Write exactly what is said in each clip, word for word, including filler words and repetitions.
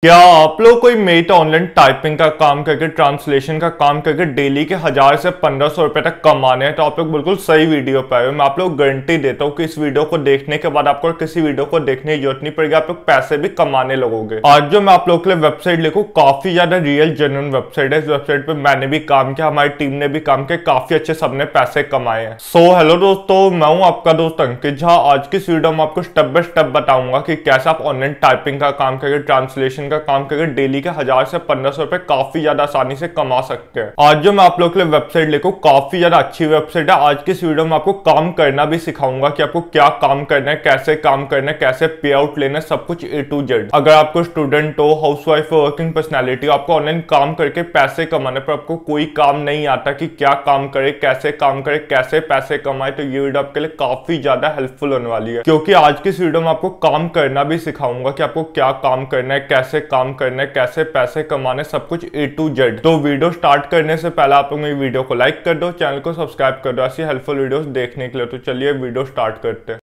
क्या आप लोग कोई मेट ऑनलाइन टाइपिंग का काम करके ट्रांसलेशन का काम करके डेली के हजार से पंद्रह सौ रुपए तक कमाने हैं तो आप लोग बिल्कुल सही वीडियो पे आए हो। मैं आप लोग गारंटी देता हूँ कि इस वीडियो को देखने के बाद आपको किसी वीडियो को देखने की जरूरत नहीं पड़ेगी, आप लोग पैसे भी कमाने लगोगे। आज जो मैं आप लोग के लिए वेबसाइट लिखूँ काफी ज्यादा रियल जेन्युइन वेबसाइट है। इस वेबसाइट पे मैंने भी काम किया, हमारी टीम ने भी काम किया, काफी अच्छे सबने पैसे कमाए हैं। सो हेलो दोस्तों, मैं हूँ आपका दोस्त अंकित झा। आज की इस वीडियो में आपको स्टेप बाय स्टेप बताऊंगा कि कैसे आप ऑनलाइन टाइपिंग का काम करके ट्रांसलेशन का काम करके डेली के हजार से पंद्रह सौ रुपए काफी ज्यादा आसानी से कमा सकते हैं। आज जो मैं आप लोग के लिए वेबसाइट लिखूं काफी ज्यादा अच्छी वेबसाइट है। आज की इस वीडियो में आपको काम करना भी सिखाऊंगा कि आपको क्या काम करना है, कैसे काम करना है, कैसे पे आउट लेना है, सब कुछ ए टू जेड। अगर आपको स्टूडेंट हो, हाउसवाइफ हो, वर्किंग पर्सनैलिटी हो, आपको ऑनलाइन काम करके पैसे कमाने पर आपको कोई काम नहीं आता कि क्या काम करे, कैसे काम करे, कैसे पैसे कमाए, तो ये वीडियो आपके लिए काफी ज्यादा हेल्पफुल होने वाली है। क्योंकि आज की इस वीडियो में आपको काम करना भी सिखाऊंगा कि आपको क्या काम करना है, कैसे काम करना है, कैसे पैसे कमाने, सब कुछ ए टू जेड। तो वीडियो स्टार्ट करने से पहले आप लोग मेरी वीडियो को लाइक कर दो, चैनल को सब्सक्राइब कर दो ऐसी हेल्पफुल वीडियोस देखने के लिए। तो चलिए वीडियो स्टार्ट करते हैं।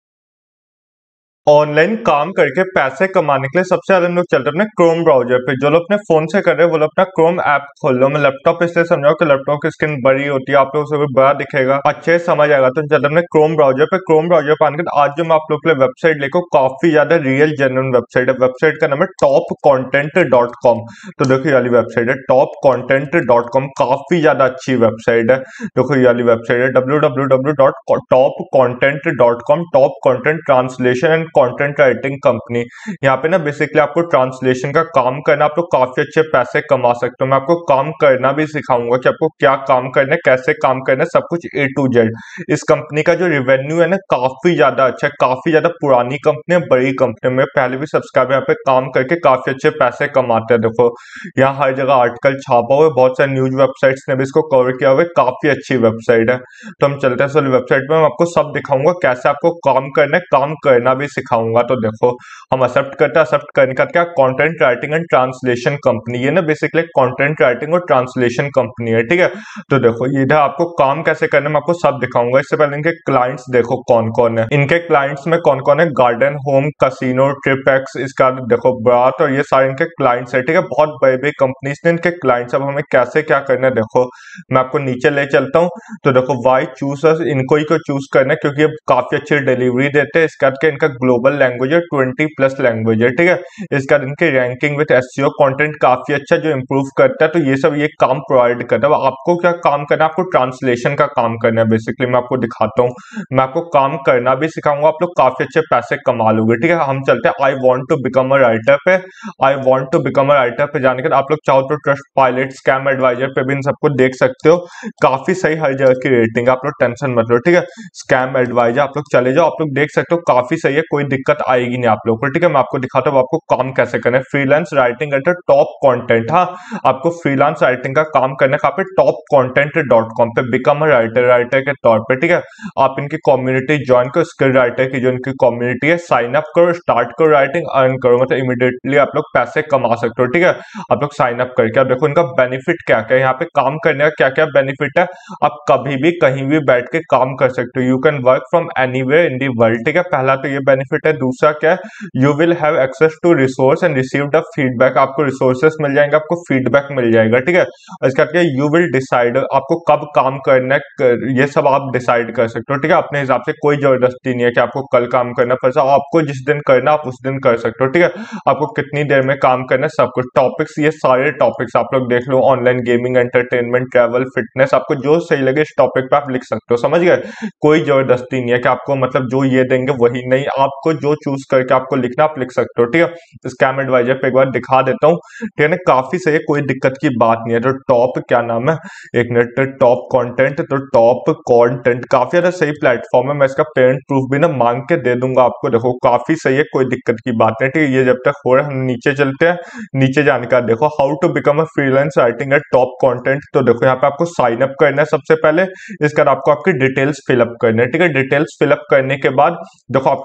ऑनलाइन काम करके पैसे कमाने के लिए सबसे ज्यादा हम लोग चलते हैं अपने क्रोम ब्राउजर पे। जो लोग अपने फोन से कर रहे हैं वो लोग अपना क्रोम ऐप खोल लो। मैं लैपटॉप इसलिए समझाऊं कि लैपटॉप की स्क्रीन बड़ी होती है, आप लोग उसे बड़ा दिखेगा, अच्छे से समझ आएगा। तो चलते अपने क्रोम ब्राउजर पे। क्रोम ब्राउजर पे आने के बाद आज जो मैं आप लोग के लिए वेबसाइट लेको काफी ज्यादा रियल जेन्युइन वेबसाइट है। वेबसाइट का नाम है टॉप कॉन्टेंट डॉट कॉम। तो देखो ये वाली वेबसाइट है टॉप कॉन्टेंट डॉट कॉम, काफी ज्यादा अच्छी वेबसाइट है। देखो ये वाली वेबसाइट है W W W dot top content dot com. Top content translation and content writing company. यहाँ पे ना बेसिकली आपको ट्रांसलेशन का काम करना, आप लोग काफी अच्छे पैसे कमा सकते हो। मैं आपको काम करना भी सिखाऊंगा कि आपको क्या काम करना है, कैसे काम करना है, सब कुछ ए टू जेड। इस कंपनी का जो रिवेन्यू है ना काफी ज्यादा अच्छा है, काफी ज्यादा पुरानी कंपनी है, बड़ी कंपनी में पहले भी सब्सक्राइबर यहाँ पे काम करके काफी अच्छे पैसे कमाते हैं। देखो यहाँ हर जगह आर्टिकल छापा हुआ है, बहुत सारे न्यूज वेबसाइट्स ने भी इसको कवर किया हुआ है, काफी अच्छी वेबसाइट है। तो हम चलते हैं वेबसाइट में, मैं आपको सब दिखाऊंगा कैसे आपको काम करना है, काम करना भी सिखाऊंगा। तो देखो हम एक्सेप्ट करते हैं, एक्सेप्ट करने का क्या content writing and translation company है ना, बेसिकली कंटेंट राइटिंग और ट्रांसलेशन कंपनी है, ठीक है। तो देखो इधर आपको काम कैसे करना है मैं आपको सब दिखाऊंगा। इससे पहले इनके क्लाइंट्स देखो कौन कौन है। इनके क्लाइंट्स में कौन कौन है, गार्डन होम, कैसीनो, ट्रिपेक्स, इसका देखो बात, और ये सारे इनके क्लाइंट्स है, ठीक है। बहुत बड़े बड़े कंपनीज ने इनके क्लाइंट्स। अब हमें कैसे क्या करना है देखो मैं आपको नीचे ले चलता हूँ। तो देखो वाई चूज, इनको ही को चूज करना है क्योंकि ये काफी अच्छी डिलीवरी देते हैं। इसके बाद इनका ग्लोबल लैंग्वेज है, ट्वेंटी प्लस लैंग्वेज है, ठीक है। इसका इनके रैंकिंग विद एसईओ कंटेंट काफी अच्छा जो इंप्रूव करता है। तो ये सब ये काम प्रोवाइड करता है। आपको क्या काम करना है, आपको ट्रांसलेशन का काम करना है। बेसिकली मैं आपको दिखाता हूँ, मैं आपको काम करना भी सिखाऊंगा, आप लोग काफी अच्छे पैसे कमा लोगे, ठीक है। हम चलते हैं I want to become a writer पे। I want to become a writer पे जाने के बाद आप लोग चाहो तो ट्रस्ट पायलट, स्कैम एडवाइजर पे भी इन सबको देख सकते हो। काफी सही हर जगह की रेटिंग, आप लोग टेंशन मत लो, ठीक है। स्कैम एडवाइजर आप लोग चले जाओ, आप लोग देख सकते हो काफी सही है, कोई दिक्कत आएगी नहीं आप लोग को, ठीक है। मैं आपको दिखाता हूँ आपको काम कैसे करना है। Freelance writing at top content, हाँ आपको फ्रीलांस राइटिंग का काम करना है। पे टॉप कंटेंट डॉट कॉम पे बिकम अ राइटर, राइटर के तौर पे, ठीक है। आप इनकी कम्युनिटी ज्वाइन करो, स्किल राइटर की जो इनकी कम्युनिटी है, साइन अप करो, स्टार्ट करो राइटिंग, अर्न करो, मतलब इमीडिएटली आप लोग पैसे कमा सकते हो, ठीक है। आप लोग साइन अप करके। आप देखो इनका बेनिफिट क्या क्या है, यहाँ पे काम करने का क्या क्या बेनिफिट है। आप कभी भी कहीं भी बैठ के काम कर सकते हो। You can work from anywhere in the world, ठीक है। पहला तो ये बेनिफिट है। दूसरा क्या है, you will have access to resource and receive the feedback, आपको रिसोर्सेस मिल जाएंगे, आपको फीडबैक मिल जाएगा, ठीक है। इसका क्या, यू विल डिसाइड, आपको कब काम करना है ये सब आप डिसाइड कर सकते हो, ठीक है। अपने हिसाब से कोई जबरदस्ती नहीं है कि आपको कल काम करना पड़ेगा, आपको जिस दिन करना आप उस दिन कर सकते हो, ठीक है। आपको कितनी देर में काम करना है सब कुछ। टॉपिक्स, ये सारे टॉपिक्स आप लोग देख लो, online gaming, entertainment, travel, fitness, आपको जो सही लगे इस टॉपिक पे आप लिख सकते हो, समझ गए। कोई जबरदस्ती नहीं है कि आपको मतलब जो ये देंगे वही, नहीं, आपको जो चूज करके आपको लिखना आप लिख सकते हो, ठीक है। स्कैम एडवाइजर पे एक बार दिखा देता हूँ, ठीक है ना, काफी सही है, कोई दिक्कत की बात नहीं है। तो टॉप क्या नाम है, एक मिनट, टॉप कंटेंट, तो टॉप कंटेंट काफी ज्यादा सही प्लेटफॉर्म है। मैं इसका पेरेंट प्रूफ भी ना मांग के दे दूंगा आपको, देखो काफी सही है, कोई दिक्कत की बात नहीं, ठीक है। ये जब तक हो रहा है हम नीचे चलते हैं। नीचे जाने का देखो how to become a freelance writing at top content. तो देखो यहाँ पे आपको साइन अप करना है सबसे पहले, इसके बाद आपको आपकी डिटेल्स फिलअप करने, ठीक है। डिटेल्स फिलअप करने के बाद देखो आपको ना राइट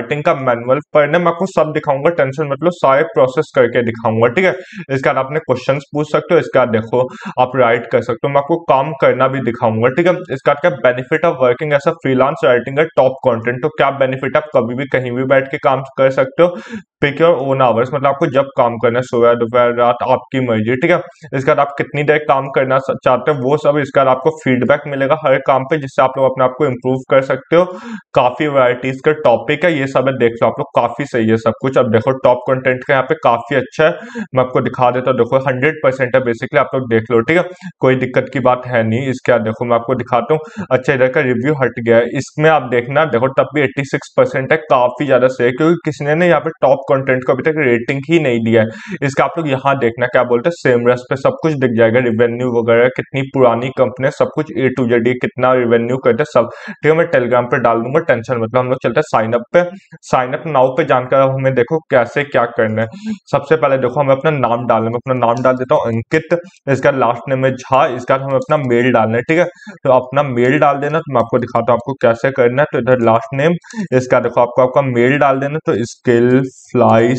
राइटिंग का मैनुअल पढ़ना, मैं आपको सब दिखाऊंगा, टेंशन मतलब सारे प्रोसेस करके दिखाऊंगा, ठीक है। इसके बाद आपने क्वेश्चंस पूछ सकते हो, इसके बाद देखो आप राइट कर सकते हो, मैं आपको काम करना भी दिखाऊंगा, ठीक है। इसका क्या benefit of working as a freelance writing है टॉप कंटेंट, तो क्या बेनिफिट, आप कभी भी कहीं भी बैठ के काम कर सकते हो, पिक योर ओन आवर्स, मतलब आपको जब काम करना है, सुबह दोपहर रात आपकी मर्जी, ठीक है। इसके बाद आप कितनी देर काम करना चाहते हो वो सब, इसके बाद आपको फीडबैक मिलेगा हर काम पे, जिससे आप लोग अपने आप को इम्प्रूव कर सकते हो। काफी वैरायटीज का टॉपिक है, ये सब है, देख लो आप लोग, काफी सही है सब कुछ। अब देखो टॉप कंटेंट का यहाँ पे काफी अच्छा है, मैं आपको दिखा देता हूँ, देखो हंड्रेड परसेंट है बेसिकली, आप लोग देख लो, ठीक है, कोई दिक्कत की बात है नहीं। इसके बाद देखो मैं आपको दिखाता हूँ, अच्छा इधर का रिव्यू हट गया है, इसमें आप देखना, देखो तब भी एट्टी सिक्स परसेंट है, काफी ज्यादा सही है, क्योंकि किसी ने यहाँ पे टॉप कंटेंट को अभी तक रेटिंग ही नहीं दिया है। इसका आप लोग यहाँ देखना, क्या बोलते हैं, सेमरस पे सब कुछ दिख जाएगा, रिवेन्यू वगैरह, कितनी पुरानी कंपनी, सब कुछ ए टू जेड, कितना रिवेन्यू करते हैं सब, ठीक है। मैं टेलीग्राम पे डाल दूंगा, टेंशन मतलब। हम लोग चलते हैं साइन अप पे, साइन अप नाउ पे जानकर हमें देखो कैसे क्या करना है। सबसे पहले देखो हमें अपना नाम डालना है, मैं अपना नाम डाल देता हूँ अंकित, इसका लास्ट नेम है झा, इसका हमें अपना मेल डालना है, ठीक है। तो अपना मेल डाल देना, तो मैं आपको दिखाता हूँ आपको कैसे करना है। तो इधर लास्ट नेम, इसका देखो आपको आपका मेल डाल देना, तो skill flies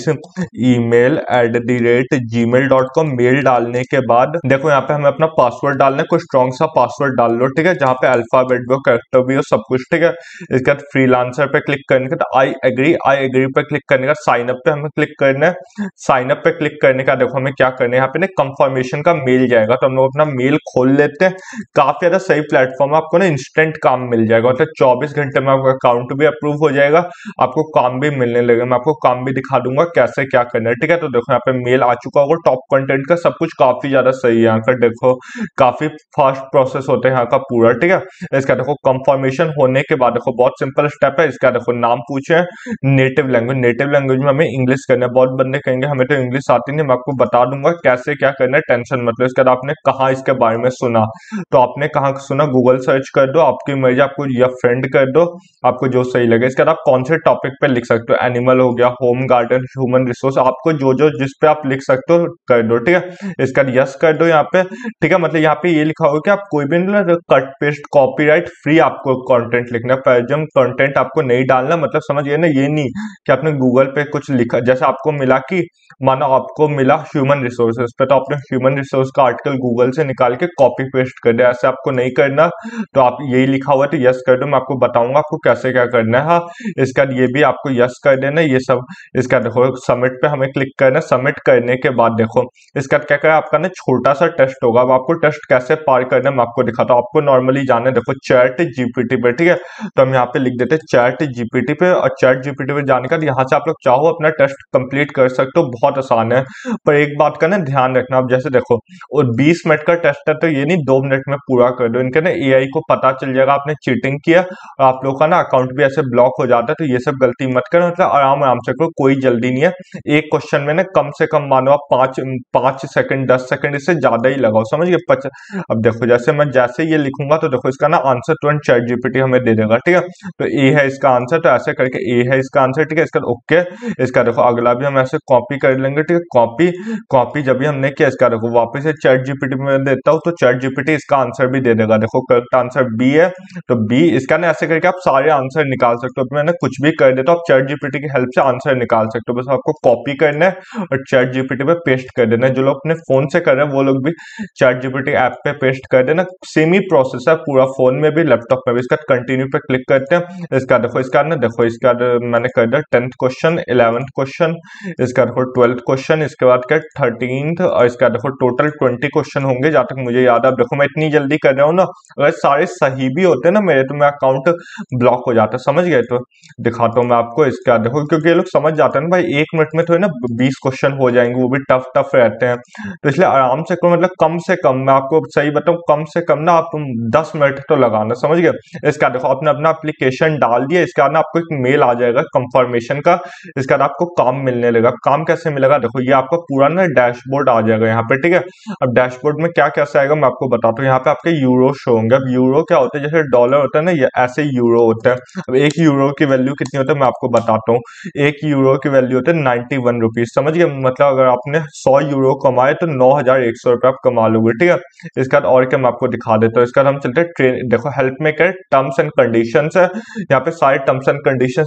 email at the rate Gmail dot com, mail डालने के बाद देखो यहाँ पे हमें अपना पासवर्ड डालना है, कोई स्ट्रॉन्ग सा पासवर्ड डाल लो, ठीक है, जहाँ पे अल्फाबेट भी हो, कैरेक्टर भी हो, सब कुछ, ठीक है। इसके बाद फ्रीलांसर पे क्लिक करने का, आई एग्री, आई एग्री पे क्लिक करने का, साइन अप पे हमें क्लिक करना है, साइन अप पे क्लिक करने का देखो हमें क्या करना है, यहाँ पे ना कंफर्मेशन का मेल जाएगा, तो हम लोग अपना मेल खोल लेते हैं। काफी ज्यादा सही प्लेटफॉर्म है, आपको ना इंस्टेंट काम मिल जाएगा, मतलब चौबीस घंटे में आपका अकाउंट भी अप्रूव हो जाएगा, आपको काम भी मिलने लगेगा, मैं आपको काम भी दिखा दूंगा कैसे क्या करना है, ठीक है। तो देखो यहाँ पे मेल आ चुका होगा, टॉप कंटेंट का सब कुछ काफी ज्यादा सही है, यहाँ पर देखो काफी फास्ट प्रोसेस होते हैं यहाँ का पूरा, ठीक है। इसका देखो कंफर्मेशन होने के बाद देखो बहुत सिंपल स्टेप है, इसका देखो नाम पूछे, नेटिव लैंग्वेज, नेटिव लैंग्वेज में हमें इंग्लिश करना है, बहुत बंदे कहेंगे हमें तो इंग्लिश आती नहीं, मैं आपको बता दूंगा कैसे क्या करना है, टेंशन मतलब। इसके बाद आपने कहाँ इसके बारे में सुना, तो आपने कहाँ सुना, गूगल सर्च कर दो, आपकी मर्जी, आपको या फ्रेंड कर दो, आपको जो सही लगे। इसके बाद आप कौन से टॉपिक पे लिख सकते हो, एनिमल हो गया, होम गार्डन, ह्यूमन रिसोर्स, आपको जो जो जिस पे आप लिख सकते हो कर दो, ठीक है। इसका यस कर दो यहाँ पे, ठीक है, मतलब यहाँ पे ये लिखा होगा कि आप कोई भी कट पेस्ट कॉपीराइट फ्री आपको कंटेंट लिखना है, पैजम कंटेंट आपको नहीं डालना, मतलब समझिए ना, ये नहीं कि आपने गूगल पे कुछ लिखा, जैसे आपको मिला कि मानो आपको मिला ह्यूमन रिसोर्सेज पे, तो आपने ह्यूमन रिसोर्स का आर्टिकल गूगल से निकाल के कॉपी पेस्ट कर दिया, ऐसे आपको नहीं करना। तो आप यही लिखा हुआ है तो यस कर दो, मैं आपको बताऊंगा आपको कैसे क्या करना है। हाँ, इसका ये भी आपको यस कर देना, ये सब। इसका देखो सबमिट पे हमें क्लिक करना, सबमिट करने के बाद देखो इसका क्या क्या आपका ना छोटा सा टेस्ट होगा, अब आपको टेस्ट कैसे पार करना है मैं आपको दिखाता हूँ। आपको नॉर्मली जाना है देखो चैट जीपीटी पे, ठीक है, तो हम यहाँ पे लिख देते हैं चैट जीपीटी पे, और चैट जीपीटी पे जाने का यहाँ से आप लोग चाहो अपना टेस्ट कंप्लीट कर सकते हो, बहुत आसान है। पर एक बात का ना ध्यान रखना, आप जैसे देखो और बीस मिनट का टेस्ट है, तो ये नहीं दो मिनट में पूरा कर दो, इनके ना एआई को पता चल जाएगा आपने चीटिंग किया, और आप लोग का ना अकाउंट भी ऐसे ब्लॉक हो जाता है, तो ये सब गलती मत करो, मतलब आराम आराम से करो, कोई जल्दी नहीं है। एक क्वेश्चन में ना कम से कम मानो आप पांच पांच सेकंड दस सेकंड इससे ज्यादा ही लगाओ, समझ गए। पच अब देखो जैसे मैं जैसे ये लिखूंगा तो देखो इसका ना आंसर तुरंत चैट जीपीटी हमें दे देगा, ठीक है। तो ए है इसका आंसर, तो ऐसे करके ए है इसका आंसर, ठीक है। इसका ओके, इसका देखो अगला भी हम ऐसे कॉपी कर लेंगे, ठीक है। कॉपी कॉपी जब भी हमने किया, इसका देखो वापस से चैट जीपीटी में देता हूँ, तो चैट जीपीटी इसका आंसर भी दे देगा। देखो करेक्ट आंसर बी है, तो बी इसका ना ऐसे करके आप सारे आंसर निकाल सकते हो। मैंने कुछ भी कर देता हूँ, आप चैट जीपीटी की हेल्प से आंसर निकाल सकते हो, बस आपको कॉपी करना है और चैट जीपीटी पे पेस्ट कर देना है। जो लोग अपने फोन से कर रहे हैं वो लोग भी चैट जीपीटी ऐप पे पेस्ट कर देना, सेम ही प्रोसेस है पूरा, फोन में भी लैपटॉप में भी। इसका कंटिन्यू पे क्लिक करते हैं, इसका देखो इसका ना देखो इसका मैंने कर दिया टेंथ क्वेश्चन, इलेवेंथ क्वेश्चन, इसका देखो ट्वेल्थ क्वेश्चन, इसके बाद क्या थर्टींथ, और इसका देखो टोटल ट्वेंटी क्वेश्चन होंगे जहां तक मुझे याद है। अब देखो मैं इतनी जल्दी कर रहा हूँ ना, अगर सारे सही भी होते ना मेरे, तो मेरा अकाउंट ब्लॉक हो जाता, समझ गए। तो दिखाता हूँ मैं आपको, इसका देखो क्योंकि ये लोग समझ जाते हैं ना भाई एक मिनट में तो है ना बीस क्वेश्चन हो जाएंगे, वो भी टफ टफ रहते हैं, तो इसलिए आराम से करो, मतलब कम से कम, मैं आपको सही बताऊं, कम से कम ना आप दस मिनट तो लगाना, समझ गए। इसका देखो आपने अपना एप्लीकेशन डाल दिया, इसके बाद ना आपको एक मेल आ जाएगा कंफर्मेशन का, इसके बाद आपको काम मिलने लगेगा। काम कैसे मिलेगा, देखो ये आपका पूरा ना डैशबोर्ड आ जाएगा यहाँ पे, ठीक है। अब डैशबोर्ड में क्या कैसे आएगा मैं आपको बताता हूँ। यहाँ पे आपके यूरो शो होंगे। अब यूरो क्या होता है, जैसे डॉलर होता है ना, ये ऐसे यूरो होता है। अब एक यूरो की वैल्यू कितनी होती है मैं आपको बताता हूँ। एक यूरो की वैल्यू होती है नाइन्टी वन रुपीज, समझ गए। मतलब अगर आपने सौ यूरो कमाए तो नौ हजार एक सौ रुपये आप कमा लोगे, ठीक है। इसका और क्या मैं आपको दिखा देता हूँ। इसका हम चलते हैं ट्रेन, देखो हेल्प में कर टर्म्स एंड कंडीशंस है, यहाँ पे सारे टर्म्स एंड कंडीशंस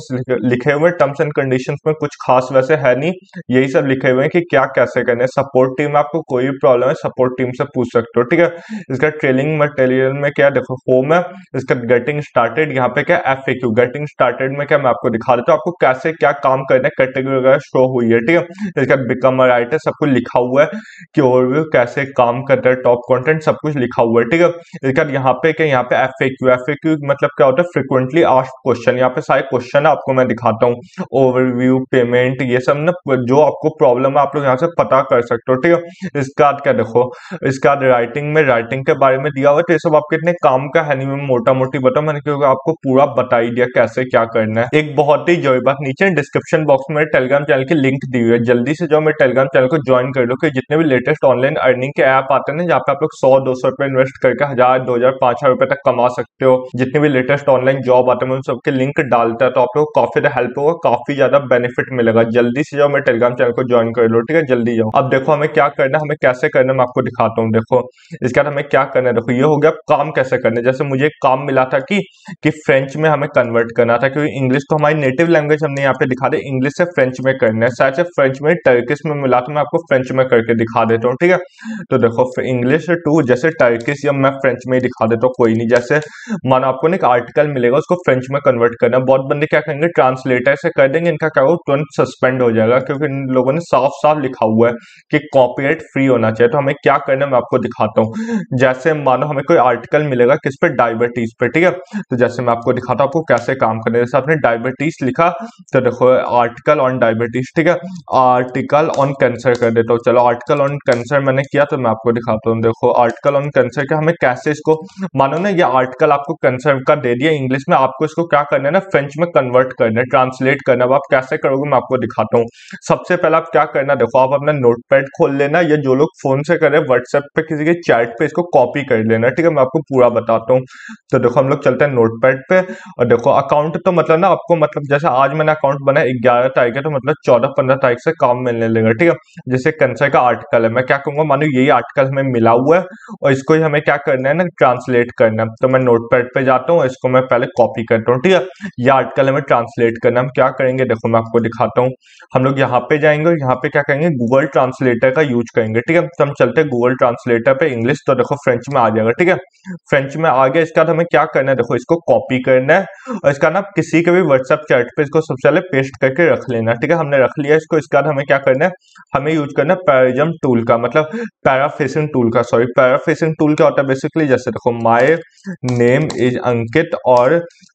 लिखे हुए टर्म्स एंड कंडीशंस में कुछ खास वैसे है नहीं, यही सब लिखे हुए हैं कि क्या कैसे करने। सपोर्ट टीम, आपको कोई भी प्रॉब्लम है सपोर्ट टीम से पूछ सकते हो, ठीक है। इसका ट्रेनिंग मटेरियल में क्या देखो होम है, इसका गेटिंग स्टार्टेड, यहाँ पे क्या एफएक्यू, गेटिंग स्टार्टेड में क्या मैं आपको दिखा देता हूँ आपको कैसे क्या काम करना है, कैटेगरी वगैरह शो हुई है, ठीक है। इसका बिकम अ राइटर सब कुछ लिखा हुआ है कि ओवरव्यू कैसे काम करता है, टॉप कंटेंट सब कुछ लिखा हुआ है, ठीक है। इसका यहाँ पे क्या, यहाँ पे एफएक्यू, एफएक्यू मतलब क्या होता है, फ्रिक्वेंटली आस्क्ड क्वेश्चन, यहाँ पे सारे क्वेश्चन आपको मैं दिखाता हूँ, ओवरव्यू, पेमेंट, ये सब ना जो आपको प्रॉब्लम है आप लोग यहाँ से पता कर सकते हो, ठीक है। इसके बाद क्या देखो, इसके बाद राइटिंग में, राइटिंग के बारे में दिया हुआ है, तो ये सब आपके इतने काम का है नहीं, मैं मोटा मोटी बताऊं, मैंने क्योंकि आपको पूरा बता ही दिया कैसे क्या करना है। एक बहुत ही जरूरी बात, नीचे डिस्क्रिप्शन बॉक्स में टेलीग्राम चैनल की लिंक दी हुई है, जल्दी से जाओ मेरे टेलीग्राम चैनल को ज्वाइन कर लो, कि जितने भी लेटेस्ट ऑनलाइन अर्निंग के ऐप आते हैं ना, जहाँ पे आप लोग सौ दो सौ रुपए इन्वेस्ट करके हजार दो हजार पांच हजार रुपए तक कमा सकते हो, जितने भी लेटेस्ट ऑनलाइन जॉब आते हैं उन सबके लिंक डालता है, तो आप लोग को काफी हेल्प होगा, काफी ज्यादा बेनिफिट मिलेगा। जल्दी से जाओ मेरे टेलीग्राम चैनल को ज्वाइन कर लो, ठीक है, जल्दी जाओ। अब देखो हमें क्या करना है, हमें कैसे करना है मैं आपको दिखाता हूँ। देखो इसके बाद हमें क्या करना है, देखो ये हो गया काम कैसे करना है। जैसे मुझे एक काम मिला था कि कि फ्रेंच में हमें कन्वर्ट करना था, क्योंकि इंग्लिश तो हमारी नेटिव लैंग्वेज हमने यहाँ पे दिखा दे, इंग्लिश से फ्रेंच में करना है, शायद से फ्रेंच में टर्किश में मिला, तो मैं आपको फ्रेंच में करके दिखा देता हूँ, ठीक है। तो देखो इंग्लिश टू जैसे टर्किश या मैं फ्रेंच में ही दिखा देता हूँ, कोई नहीं। जैसे मानो आपको ना एक आर्टिकल मिलेगा, उसको फ्रेंच में कन्वर्ट करना है, बहुत बंदे क्या करेंगे ट्रांसलेटर से कर देंगे, इनका क्या होगा तुरंत सस्पेंड हो जाएगा, क्योंकि इन लोगों ने साफ साफ लिखा हुआ है कि कॉपीराइट फ्री होना चाहिए। तो हमें क्या करना है मैं आपको दिखाता हूँ। जैसे मानो हमें कोई आर्टिकल मिलेगा किस पे, डायबिटीज पे, ठीक है। तो जैसे मैं आपको दिखाता हूँ आपको कैसे काम करना है। जैसे आपने डायबिटीज लिखा, तो देखो आर्टिकल ऑन डायबिटीज, ठीक है, आर्टिकल ऑन कैंसर कर देता हूँ। चलो आर्टिकल ऑन कैंसर मैंने किया, तो मैं आपको दिखाता हूँ। देखो आर्टिकल ऑन कैंसर का हमें कैसे इसको, मानो ना ये आर्टिकल आपको कैंसर का दे दिया इंग्लिश में, आपको इसको क्या करना है ना फ्रेंच में कन्वर्ट करना है, ट्रांसलेट करना है। अब आप कैसे करोगे मैं आपको दिखाता हूँ। सबसे पहले आप क्या करना, देखो आप अपना नोटपैड खोल लेना, या जो लोग फोन से कर रहे हैं व्हाट्सएप पे किसी के चैट पे इसको कॉपी कर लेना, ठीक है, मैं आपको पूरा बताता हूँ। तो देखो हम लोग चलते हैं नोटपैड पे, और देखो अकाउंट तो मतलब ना आपको, मतलब जैसे आज मैंने अकाउंट बनाया ग्यारह तारीख है, तो मतलब चौदह पंद्रह तारीख से काम मिलने लगेगा, ठीक है। जैसे कैंसर का आर्टिकल है, मैं क्या कहूंगा, मानो यही आर्टिकल हमें मिला हुआ है और इसको ही हमें क्या करना है ना ट्रांसलेट करना है। तो मैं नोटपैड पे जाता हूँ, इसको मैं पहले कॉपी करता हूँ, ठीक है। यह आर्टिकल हमें ट्रांसलेट करना है, हम क्या करेंगे देखो मैं आपको दिखाता हूँ। हम लोग यहाँ पे जाएंगे और यहाँ पे क्या करेंगे, गूगल ट्रांसलेटर का यूज करेंगे, ठीक है। तो हम चलते हैं गूगल ट्रांसलेटर पे, इंग्लिश तो देखो फ्रेंच में आ जाएगा, ठीक है, फ्रेंच में आ गया। इसका हमें क्या करना है, देखो इसको कॉपी करना है और इसका ना किसी के भी व्हाट्सएप चैट पे इसको सबसे पहले पेस्ट करके रख लेना, ठीक है। हमने रख लिया इसको। इसके बाद हमें क्या करना है, हमें यूज करना है पैराजम टूल का, मतलब पैराफ्रेजिंग टूल का, सॉरी पैराफ्रेजिंग टूल क्या होता है बेसिकली, जैसे देखो माय नेम इज अंकित और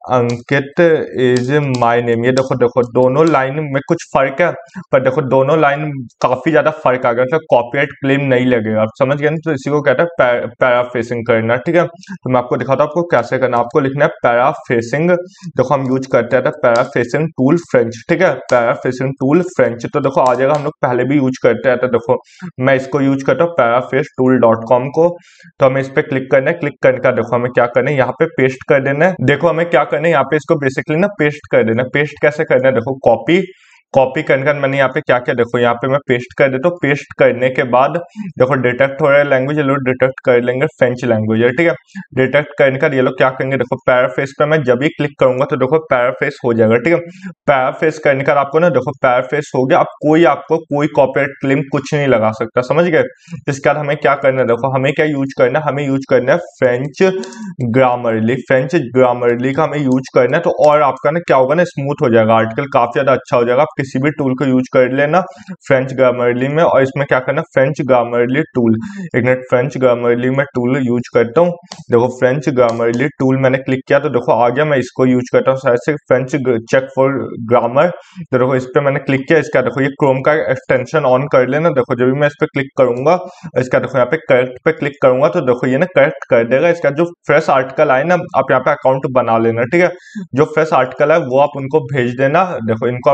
अंकित इज माय नेम, ये देखो देखो दोनों लाइन में कुछ फर्क है, पर देखो दोनों लाइन काफी ज्यादा फर्क आ गया, मतलब कॉपीराइट क्लेम नहीं लगेगा, आप समझ गए ना। तो इसी को कहता है पैराफ्रेजिंग करना, ठीक है। तो मैं आपको दिखाता हूँ आपको कैसे करना। आपको लिखना है पैराफ्रेजिंग, देखो हम यूज करते हैं पैराफ्रेजिंग टूल फ्रेंच, ठीक है, पैराफ्रेजिंग टूल फ्रेंच, तो देखो आ जाएगा। हम लोग पहले भी यूज करते हैं, तो देखो मैं इसको यूज करता हूँ पैराफ्रेज टूल डॉट कॉम को। तो हमें इस पे क्लिक करना है, क्लिक करने का देखो हमें क्या करना है, यहाँ पे पेस्ट कर देना है। देखो हमें क्या करना है, यहाँ पे इसको बेसिकली ना पेस्ट कर देना है। पेस्ट कैसे करना है, देखो कॉपी, कॉपी करने का मैंने यहाँ पे क्या किया, देखो यहाँ पे मैं पेस्ट कर देता हूँ। पेस्ट करने के बाद देखो डिटेक्ट हो रहा है लैंग्वेज, ये लोग डिटेक्ट कर लेंगे फ्रेंच लैंग्वेज है, ठीक है। डिटेक्ट करने का ये लोग क्या करेंगे, देखो पैराफ्रेज पे मैं जब भी क्लिक करूंगा तो देखो पैराफ्रेज हो जाएगा, ठीक है। पैराफ्रेज करने का आपको ना देखो पैराफ्रेज हो गया, अब कोई आपको कोई कॉपीराइट क्लेम कुछ नहीं लगा सकता, समझ गए। इसके बाद हमें क्या करना है, देखो हमें क्या यूज करना है, हमें यूज करना है फ्रेंच ग्रामरली, फ्रेंच ग्रामरली का हमें यूज करना है। तो और आपका ना क्या होगा ना, स्मूथ हो जाएगा, आर्टिकल काफी ज्यादा अच्छा हो जाएगा। किसी भी टूल को यूज कर लेना फ्रेंच ग्रामरली में, और इसमें क्या करना फ्रेंच ग्रामरली टूल, एक मिनट फ्रेंच ग्रामरली में टूल यूज करता हूँ। देखो फ्रेंच ग्रामरली टूल मैंने क्लिक किया तो देखो आ गया, मैं इसको यूज करता हूँ शायद से फ्रेंच चेक फॉर ग्रामर। तो देखो इस पे मैंने क्लिक किया, इसका देखो ये क्रोम का एक्सटेंशन ऑन कर लेना। देखो जब भी मैं इस पे क्लिक करूंगा, इसका देखो यहाँ पे करेक्ट पे क्लिक करूंगा तो देखो ये ना करेक्ट कर देगा। इसका जो फ्रेश आर्टिकल आए ना, आप यहाँ पे अकाउंट बना लेना, ठीक है। जो फ्रेश आर्टिकल है वो आप उनको भेज देना, देखो इनको आप भेज देना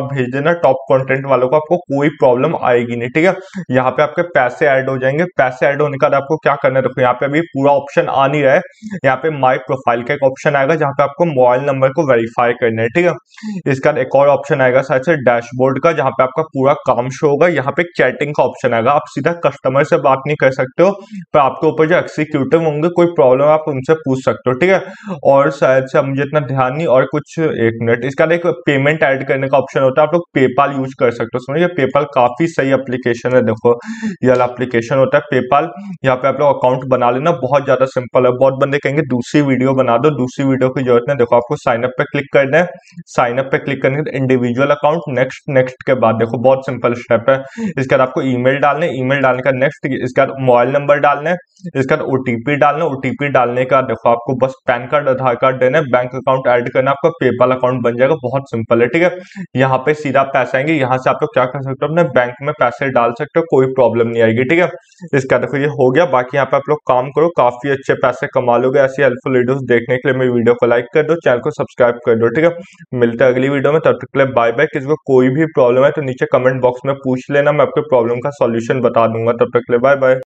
ना टॉप कंटेंट वालों को आपको कोई प्रॉब्लम आएगी नहीं, ठीक है। यहाँ पे आपके पैसे ऐड हो जाएंगे। पैसे ऐड होने के बाद आपको क्या करना है, देखो यहाँ पे अभी पूरा ऑप्शन आ नहीं रहा है। यहाँ पे माई प्रोफाइल का एक ऑप्शन आएगा जहाँ पे आपको मोबाइल नंबर को वेरीफाई करना है, ठीक है। इसका एक और ऑप्शन आएगा शायद से डैशबोर्ड का, जहाँ पे आपका पूरा काम शो होगा। यहाँ पे चैटिंग का ऑप्शन आएगा, आप सीधा कस्टमर से बात नहीं कर सकते हो, पर आपके ऊपर जो एग्जीक्यूटिव होंगे कोई प्रॉब्लम आप उनसे पूछ सकते हो, ठीक है। और शायद से मुझे इतना ध्यान नहीं, और कुछ एक मिनट, इसका एक पेमेंट ऐड करने का ऑप्शन होता है, आप लोग पेपाल यूज कर सकते हो। समझिए पेपाल काफी सही एप्लीकेशन है, देखो ये वाला एप्लीकेशन होता है पेपाल। यहाँ पे आप लोग अकाउंट बना लेना, बहुत ज्यादा सिंपल है। बहुत बंदे कहेंगे दूसरी वीडियो बना दो, दूसरी वीडियो की जरूरत नहीं। देखो आपको साइन अप पे क्लिक करना है, साइन अप पे क्लिक करने के इंडिविजुअल अकाउंट, नेक्स्ट नेक्स्ट के बाद देखो बहुत सिंपल स्टेप है। इसके बाद आपको ईमेल डालने, ईमेल डालने का नेक्स्ट, इसके बाद मोबाइल नंबर डालना है, इसके बाद ओटीपी डालना, ओटीपी डालने का देखो आपको बस पैन कार्ड आधार कार्ड देना है, बैंक अकाउंट ऐड करना, आपका पेपाल अकाउंट बन जाएगा। बहुत सिंपल है, ठीक है। यहाँ पे सीधा पैसे आएंगे, यहाँ से आप लोग क्या कर सकते हो, अपने बैंक में पैसे डाल सकते हो, कोई प्रॉब्लम नहीं आएगी, ठीक है। इसका देखो ये हो गया। बाकी यहाँ पे आप लोग काम करो, काफी अच्छे पैसे कमा लोगे। ऐसी हेल्पफुल वीडियोस देखने के लिए मेरी वीडियो को लाइक कर दो, चैनल को सब्सक्राइब कर दो, ठीक है। मिलते हैं अगली वीडियो में, तब तक के लिए बाय बाय। किसी को कोई भी प्रॉब्लम है तो नीचे कमेंट बॉक्स में पूछ लेना, मैं आपके प्रॉब्लम का सॉल्यूशन बता दूंगा। तब तक के लिए बाय बाय।